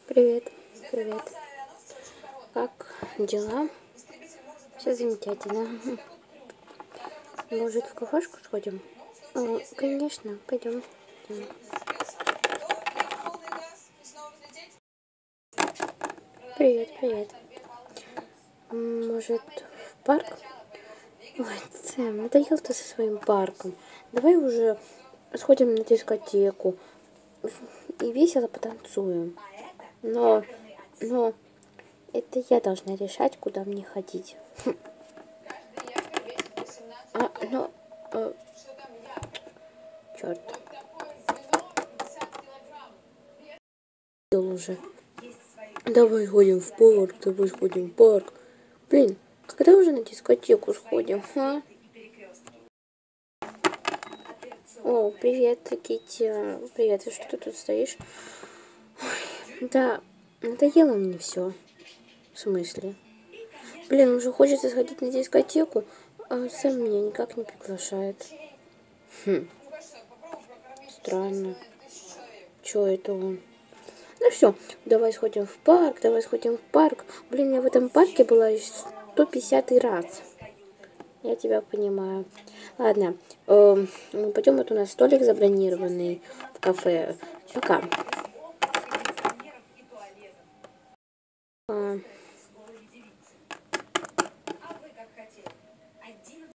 Привет, привет. Как дела? Все замечательно. Может, в кафешку сходим? Конечно, пойдем. Привет, привет. Может, в парк? Ой, Сэм, надоел ты со своим парком. Давай уже сходим на дискотеку и весело потанцуем. Но это я должна решать, куда мне ходить. Ну, черт. Уже. Давай сходим в парк, давай сходим в парк. Блин, когда уже на дискотеку сходим, а? О, привет, Китти. Привет, и что ты тут стоишь? Ой, да, надоело мне все. В смысле? Блин, уже хочется сходить на дискотеку, а Сэм меня никак не приглашает. Странно. Чё это он? Ну все, давай сходим в парк, давай сходим в парк. Блин, я в этом парке была 150 раз. Я тебя понимаю. Ладно, пойдем, вот у нас столик забронированный в кафе. Пока.